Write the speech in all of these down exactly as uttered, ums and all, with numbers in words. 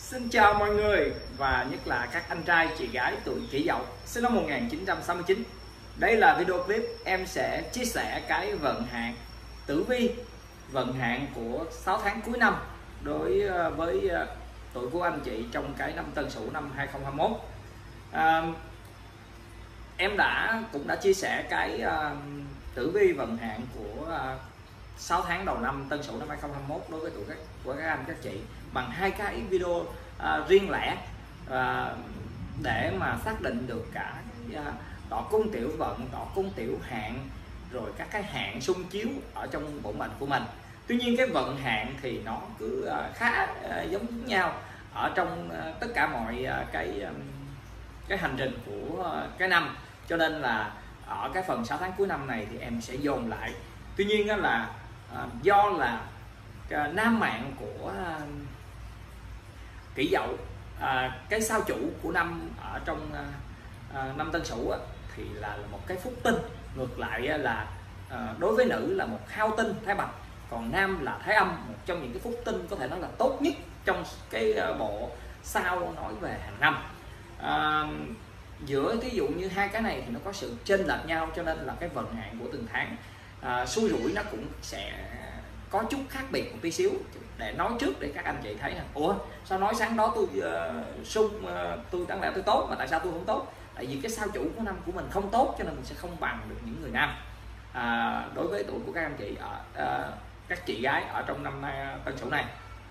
Xin chào mọi người và nhất là các anh trai chị gái tuổi Kỷ Dậu sinh năm một nghìn chín trăm sáu mươi chín. Đây là video clip em sẽ chia sẻ cái vận hạn tử vi, vận hạn của sáu tháng cuối năm đối với tuổi của anh chị trong cái năm Tân Sửu năm hai không hai mốt. À, em đã cũng đã chia sẻ cái uh, tử vi vận hạn của uh, sáu tháng đầu năm Tân Sửu năm hai không hai mốt đối với tuổi các của các anh các chị bằng hai cái video uh, riêng lẻ uh, để mà xác định được cả uh, đỏ cung tiểu vận, đỏ cung tiểu hạn, rồi các cái hạn xung chiếu ở trong bổn mệnh của mình. Tuy nhiên cái vận hạn thì nó cứ uh, khá uh, giống nhau ở trong uh, tất cả mọi uh, cái um, cái hành trình của uh, cái năm, cho nên là ở cái phần sáu tháng cuối năm này thì em sẽ dồn lại. Tuy nhiên đó là uh, do là uh, nam mạng của uh, Kỷ Dậu, uh, cái sao chủ của năm ở trong uh, uh, năm Tân Sửu uh, thì là, là một cái phúc tinh, ngược lại uh, là uh, đối với nữ là một hao tinh Thái Bạch, còn nam là Thái Âm, một trong những cái phúc tinh có thể nói là tốt nhất trong cái uh, bộ sao nói về hàng năm. Uh, giữa ví dụ như hai cái này thì nó có sự chênh lệch nhau, cho nên là cái vận hạn của từng tháng uh, xui rủi nó cũng sẽ có chút khác biệt một tí xíu, để nói trước để các anh chị thấy là ủa sao nói sáng đó tôi uh, sung uh, tôi đáng lẽ tôi tốt mà tại sao tôi không tốt? Tại vì cái sao chủ của năm của mình không tốt, cho nên mình sẽ không bằng được những người nam. À, đối với tuổi của các anh chị ở uh, các chị gái ở trong năm uh, Tân Sửu này,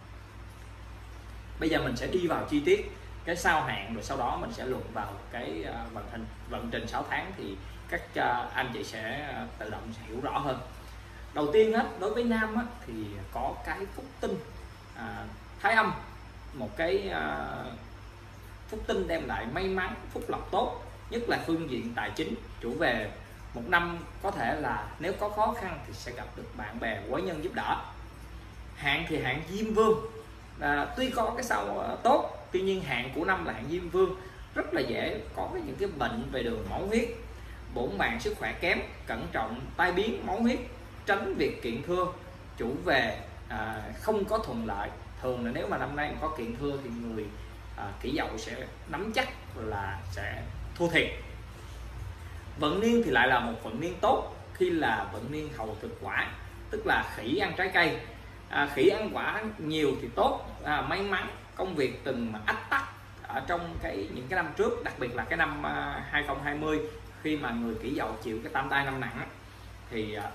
bây giờ mình sẽ đi vào chi tiết cái sao hạn, rồi sau đó mình sẽ luận vào cái uh, vận hình vận trình sáu tháng thì các uh, anh chị sẽ uh, tự động sẽ hiểu rõ hơn. Đầu tiên hết, đối với nam á, thì có cái phúc tinh à, Thái Âm, một cái à, phúc tinh đem lại may mắn, phúc lộc tốt, nhất là phương diện tài chính. Chủ về một năm có thể là nếu có khó khăn thì sẽ gặp được bạn bè quý nhân giúp đỡ. Hạn thì hạn Diêm Vương, à, tuy có cái sao tốt, tuy nhiên hạn của năm là hạn Diêm Vương, rất là dễ có những cái bệnh về đường máu huyết, bổn mạng sức khỏe kém, cẩn trọng tai biến máu huyết, tránh việc kiện thưa. Chủ về à, không có thuận lợi, thường là nếu mà năm nay có kiện thưa thì người à, Kỷ Dậu sẽ nắm chắc là sẽ thua thiệt. Vận niên thì lại là một vận niên tốt, khi là vận niên hậu thực quả, tức là khỉ ăn trái cây. à, khỉ ăn quả nhiều thì tốt, à, may mắn, công việc từng mà ách tắc ở trong cái những cái năm trước, đặc biệt là cái năm à, hai không hai không, khi mà người Kỷ Dậu chịu cái tam tai năm nặng thì à,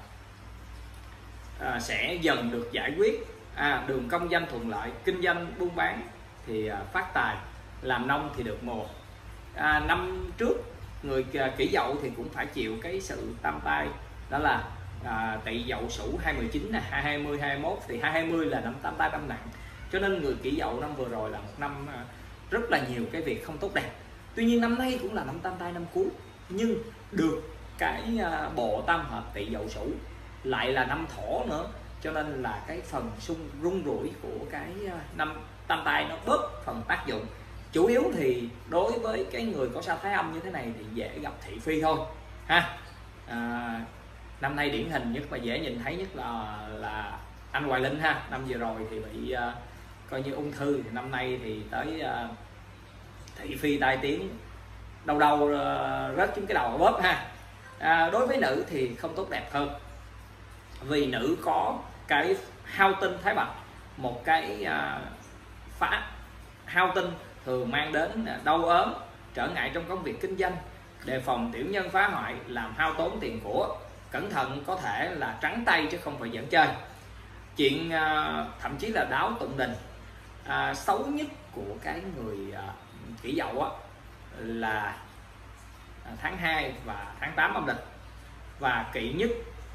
À, sẽ dần được giải quyết. à, đường công danh thuận lợi, kinh doanh buôn bán thì à, phát tài, làm nông thì được mùa. à, năm trước người à, Kỷ Dậu thì cũng phải chịu cái sự tam tai, đó là à, Tỵ Dậu Sửu hai mươi chín, hai hai mươi, hai mốt, thì hai hai mươi là năm tam tai năm nặng, cho nên người Kỷ Dậu năm vừa rồi là một năm à, rất là nhiều cái việc không tốt đẹp. Tuy nhiên năm nay cũng là năm tam tai năm cuối, nhưng được cái à, bộ tam hợp Tỵ Dậu Sửu lại là năm thổ nữa, cho nên là cái phần xung rung rủi của cái năm tam tai nó bớt phần tác dụng. Chủ yếu thì đối với cái người có sao Thái Âm như thế này thì dễ gặp thị phi thôi ha. à, năm nay điển hình nhất và dễ nhìn thấy nhất là là anh Hoài Linh ha. Năm vừa rồi thì bị uh, coi như ung thư, thì năm nay thì tới uh, thị phi tai tiếng, đâu đâu uh, rớt trên cái đầu bóp ha. à, đối với nữ thì không tốt đẹp hơn, vì nữ có cái hao tinh Thái Bạch, một cái à, phá hao tinh thường mang đến đau ốm, trở ngại trong công việc kinh doanh, đề phòng tiểu nhân phá hoại, làm hao tốn tiền của, cẩn thận có thể là trắng tay chứ không phải giỡn chơi. Chuyện à, thậm chí là đáo tụng đình. à, xấu nhất của cái người à, Kỷ Dậu á, là tháng hai và tháng tám âm lịch, và kỵ nhất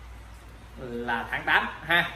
là tháng tám ha.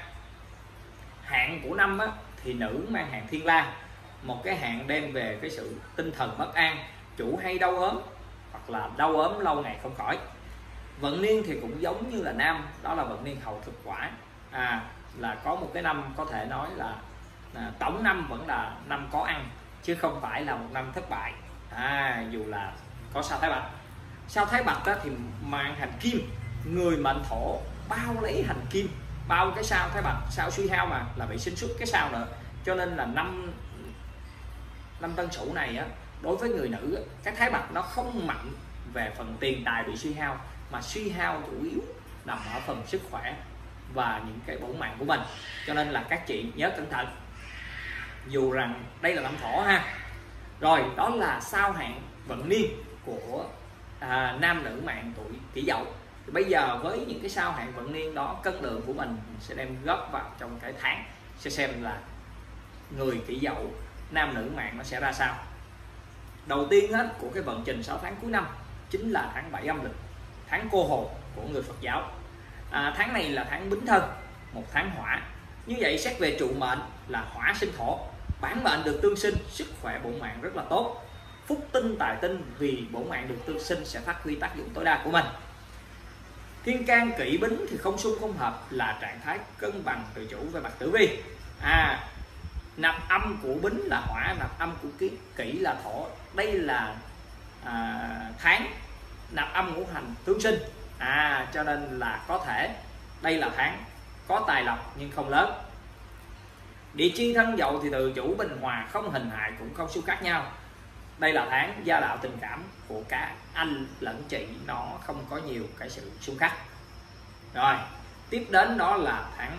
Hạn của năm á, thì nữ mang hạn Thiên La, một cái hạn đem về cái sự tinh thần bất an, chủ hay đau ốm hoặc là đau ốm lâu ngày không khỏi. Vận niên thì cũng giống như là nam, đó là vận niên hậu thực quả, à, là có một cái năm có thể nói là à, tổng năm vẫn là năm có ăn, chứ không phải là một năm thất bại. à, dù là có sao Thái Bạch. Sao Thái Bạch á, thì mang hành kim, người mệnh thổ bao lấy hành kim, bao cái sao Thái Bạch, sao suy hao mà là bị sinh xuất cái sao nữa, cho nên là năm năm Tân Sửu này á, đối với người nữ á, cái thái bạch nó không mạnh về phần tiền tài bị suy hao, mà suy hao chủ yếu nằm ở phần sức khỏe và những cái bổn mạng của mình. Cho nên là các chị nhớ cẩn thận, dù rằng đây là năm Thổ ha. Rồi đó là sao hạn vận niên của à, nam nữ mạng tuổi Kỷ Dậu. Thì bây giờ với những cái sao hạn vận niên đó, cân đường của mình, mình sẽ đem góp vào trong cái tháng, sẽ xem là người Kỷ Dậu nam nữ mạng nó sẽ ra sao. Đầu tiên hết của cái vận trình sáu tháng cuối năm chính là tháng bảy âm lịch, tháng cô hồn của người Phật giáo. À, tháng này là tháng Bính Thân, một tháng hỏa. Như vậy xét về trụ mệnh là hỏa sinh thổ, bản mệnh được tương sinh, sức khỏe bổn mạng rất là tốt, phúc tinh tài tinh vì bổn mạng được tương sinh sẽ phát huy tác dụng tối đa của mình. Thiên can kỷ bính thì không xung không hợp, là trạng thái cân bằng tự chủ về mặt tử vi. À, nạp âm của bính là hỏa, nạp âm của kỷ, kỷ là thổ. Đây là à, tháng nạp âm ngũ hành tương sinh. À, cho nên là có thể đây là tháng có tài lộc nhưng không lớn. Địa chi thân Dậu thì tự chủ bình hòa, không hình hại cũng không xung khắc nhau. Đây là tháng gia đạo tình cảm của cả anh lẫn chị nó không có nhiều cái sự xung khắc. Rồi tiếp đến đó là tháng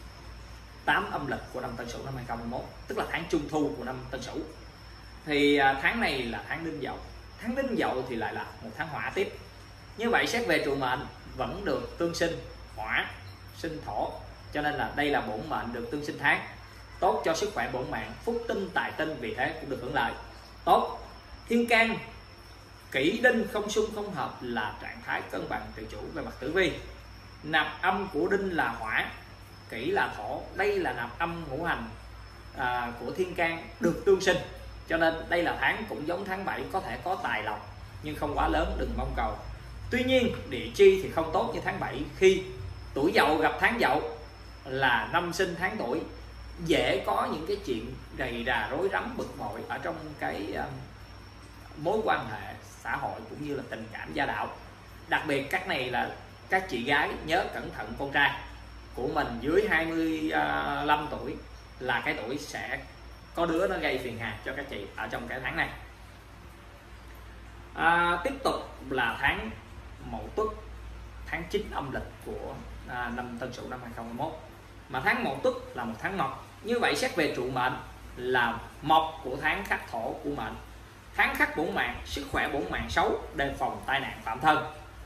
tám âm lịch của năm Tân Sửu năm hai không hai mốt, tức là tháng trung thu của năm Tân Sửu. Thì tháng này là tháng Đinh Dậu. Tháng Đinh Dậu thì lại là một tháng hỏa tiếp. Như vậy xét về trụ mệnh vẫn được tương sinh hỏa sinh thổ, cho nên là đây là bổn mệnh được tương sinh tháng, tốt cho sức khỏe bổn mạng, phúc tinh tài tinh vì thế cũng được hưởng lợi tốt. Thiên can kỷ đinh không xung không hợp là trạng thái cân bằng tự chủ về mặt tử vi. Nạp âm của đinh là hỏa, kỷ là thổ, đây là nạp âm ngũ hành à, của thiên can được tương sinh, cho nên đây là tháng cũng giống tháng bảy, có thể có tài lộc nhưng không quá lớn, đừng mong cầu. Tuy nhiên địa chi thì không tốt như tháng bảy, khi tuổi Dậu gặp tháng Dậu là năm sinh tháng tuổi, dễ có những cái chuyện rầy rà rối rắm bực bội ở trong cái uh, mối quan hệ xã hội cũng như là tình cảm gia đạo. Đặc biệt các này là các chị gái nhớ cẩn thận con trai của mình dưới hai mươi lăm tuổi là cái tuổi sẽ có đứa nó gây phiền hà cho các chị ở trong cái tháng này. À, tiếp tục là tháng Mậu Tuất, tháng chín âm lịch của à, năm Tân Sửu năm hai không hai mốt. Mà tháng Mậu Tuất là một tháng mộc. Như vậy xét về trụ mệnh là mộc của tháng khắc thổ của mệnh. Tháng khắc bổn mạng, sức khỏe bổn mạng xấu, đề phòng tai nạn phạm thân.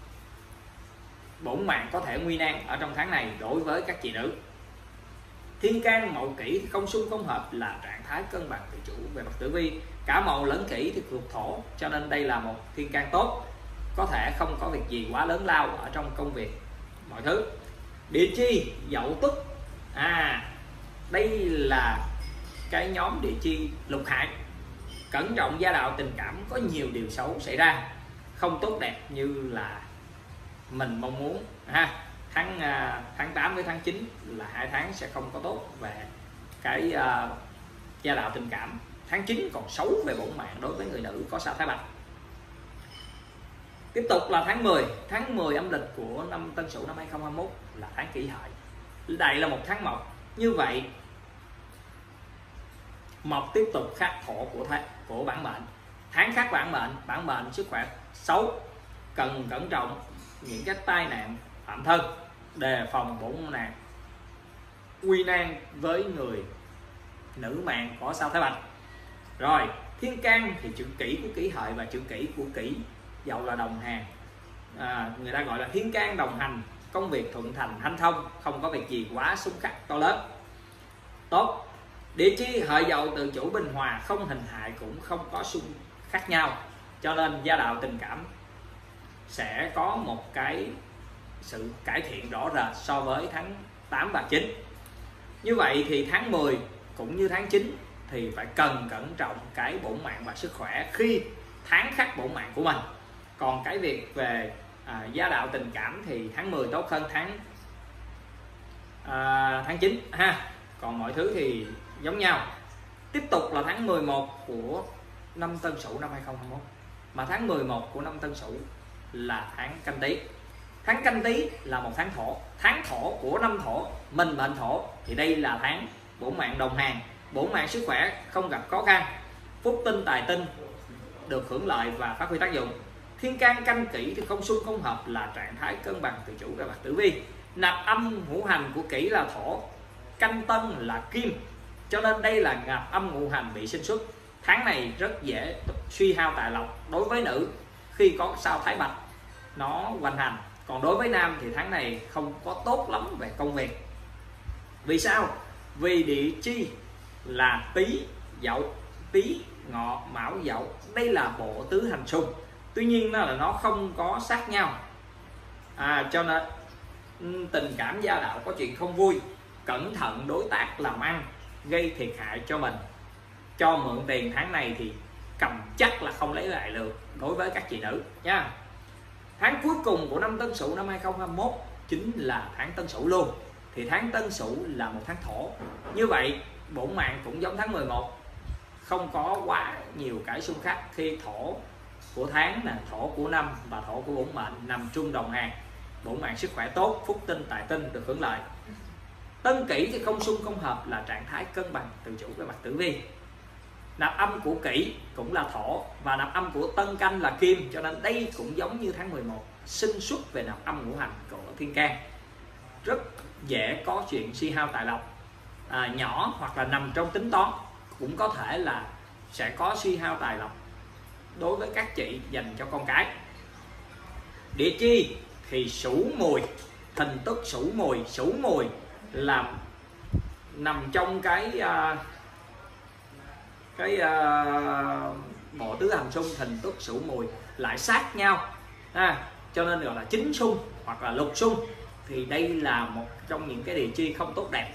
Bổn mạng có thể nguy nan ở trong tháng này đối với các chị nữ. Thiên can Mậu Kỷ thì không xung không hợp là trạng thái cân bằng tự chủ về mặt tử vi. Cả Mậu lẫn Kỷ thì thuộc thổ, cho nên đây là một thiên can tốt, có thể không có việc gì quá lớn lao ở trong công việc mọi thứ. Địa chi Dậu Tuất, à đây là cái nhóm địa chi lục hại, cẩn trọng gia đạo tình cảm, có nhiều điều xấu xảy ra, không tốt đẹp như là mình mong muốn ha. Tháng tháng tám với tháng chín là hai tháng sẽ không có tốt về cái uh, gia đạo tình cảm. Tháng chín còn xấu về bổn mạng đối với người nữ có sao thái bạch. Tiếp tục là tháng mười, tháng mười âm lịch của năm Tân Sửu năm hai không hai mốt là tháng Kỷ Hợi. Đây là một tháng mộc. Như vậy mộc tiếp tục khắc thổ của tháng, của bản mệnh. Tháng khắc bản mệnh, bản mệnh sức khỏe xấu, cần cẩn trọng những cái tai nạn phạm thân, đề phòng bổn nạn nguy nan với người nữ mạng có sao thái bạch. Rồi thiên can thì chữ Kỷ của Kỷ Hợi và chữ Kỷ của Kỷ Dậu là đồng hàng, à, người ta gọi là thiên can đồng hành, công việc thuận thành hanh thông, không có việc gì quá xung khắc to lớn tốt. Địa chi Hợi Dậu tự chủ bình hòa, không hình hại cũng không có xung khắc nhau, cho nên gia đạo tình cảm sẽ có một cái sự cải thiện rõ rệt so với tháng tám và chín. Như vậy thì tháng mười cũng như tháng chín thì phải cần cẩn trọng cái bổn mạng và sức khỏe khi tháng khắc bổn mạng của mình. Còn cái việc về à, gia đạo tình cảm thì tháng mười tốt hơn tháng à, tháng chín ha. Còn mọi thứ thì giống nhau. Tiếp tục là tháng mười một của năm Tân Sửu năm hai không hai mốt. Mà tháng mười một của năm Tân Sửu là tháng Canh Tý. Tháng Canh Tý là một tháng thổ, tháng thổ của năm thổ, mình mệnh thổ, thì đây là tháng bổn mạng đồng hàng, bổn mạng sức khỏe không gặp khó khăn, phúc tinh tài tinh được hưởng lợi và phát huy tác dụng. Thiên can canh kỷ thì không xung không hợp là trạng thái cân bằng tự chủ về mặt tử vi. Nạp âm ngũ hành của kỷ là thổ, canh tân là kim, cho nên đây là nạp âm ngũ hành bị sinh xuất. Tháng này rất dễ suy hao tài lộc đối với nữ khi có sao thái bạch nó hoành hành. Còn đối với nam thì tháng này không có tốt lắm về công việc. Vì sao? Vì địa chi là Tý, Dậu, Tý, Ngọ, Mão, Dậu. Đây là bộ tứ hành xung. Tuy nhiên là nó không có sát nhau. À, cho nên tình cảm gia đạo có chuyện không vui. Cẩn thận đối tác làm ăn gây thiệt hại cho mình. Cho mượn tiền tháng này thì cầm chắc là không lấy lại được đối với các chị nữ nha. Tháng cuối cùng của năm Tân Sửu năm hai không hai mốt chính là tháng Tân Sửu luôn. Thì tháng Tân Sửu là một tháng thổ. Như vậy bổn mạng cũng giống tháng mười một, không có quá nhiều cái xung khắc khi thổ của tháng là thổ của năm và thổ của bổn mệnh nằm chung đồng hàng. Bổn mạng sức khỏe tốt, phúc tinh tài tinh được hưởng lợi. Tân Kỷ thì không xung không hợp là trạng thái cân bằng tự chủ về mặt tử vi. Nạp âm của Kỷ cũng là thổ và nạp âm của Tân Canh là kim, cho nên đây cũng giống như tháng mười một, sinh xuất về nạp âm ngũ hành của thiên can. Rất dễ có chuyện suy hao tài lộc à, nhỏ hoặc là nằm trong tính toán, cũng có thể là sẽ có suy hao tài lộc đối với các chị dành cho con cái. Địa chi thì Sửu Mùi, hình tức Sửu Mùi, Sửu Mùi là nằm trong cái uh, cái uh, bộ tứ hành xung, hình tức Sửu Mùi lại sát nhau à, cho nên gọi là chính xung hoặc là lục xung. Thì đây là một trong những cái địa chi không tốt đẹp.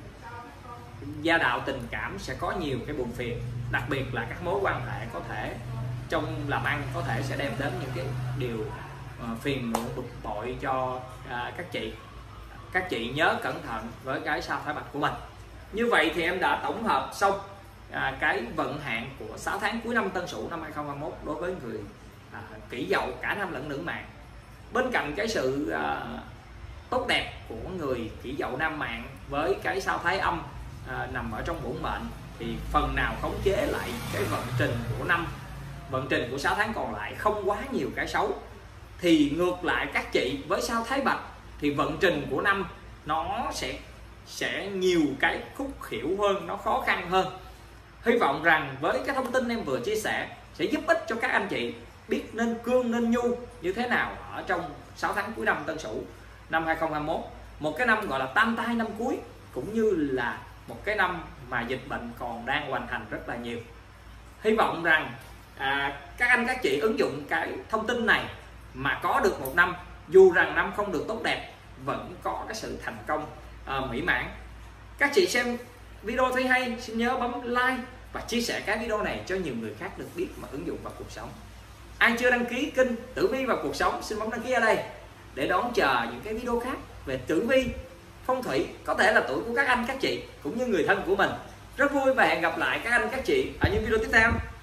Gia đạo tình cảm sẽ có nhiều cái buồn phiền, đặc biệt là các mối quan hệ có thể trong làm ăn có thể sẽ đem đến những cái điều uh, phiền muộn bực bội cho uh, các chị. Các chị nhớ cẩn thận với cái sao thái bạch của mình. Như vậy thì em đã tổng hợp xong à, cái vận hạn của sáu tháng cuối năm Tân Sửu năm hai không hai mốt đối với người à, Kỷ Dậu cả nam lẫn nữ mạng. Bên cạnh cái sự à, tốt đẹp của người Kỷ Dậu nam mạng với cái sao thái âm à, nằm ở trong bổn mệnh thì phần nào khống chế lại cái vận trình của năm, vận trình của sáu tháng còn lại không quá nhiều cái xấu. Thì ngược lại các chị với sao thái bạch thì vận trình của năm nó sẽ sẽ nhiều cái khúc khuỷu hơn, nó khó khăn hơn. Hy vọng rằng với cái thông tin em vừa chia sẻ sẽ giúp ích cho các anh chị biết nên cương nên nhu như thế nào ở trong sáu tháng cuối năm Tân Sửu năm hai không hai mốt. Một cái năm gọi là tam tai năm cuối, cũng như là một cái năm mà dịch bệnh còn đang hoành hành rất là nhiều. Hy vọng rằng à, các anh các chị ứng dụng cái thông tin này mà có được một năm, dù rằng năm không được tốt đẹp vẫn có cái sự thành công à, mỹ mãn. Các chị xem video thấy hay xin nhớ bấm like và chia sẻ cái video này cho nhiều người khác được biết mà ứng dụng vào cuộc sống. Ai chưa đăng ký kênh Tử Vi và Cuộc Sống xin bấm đăng ký ở đây để đón chờ những cái video khác về tử vi, phong thủy, có thể là tuổi của các anh các chị cũng như người thân của mình. Rất vui và hẹn gặp lại các anh các chị ở những video tiếp theo.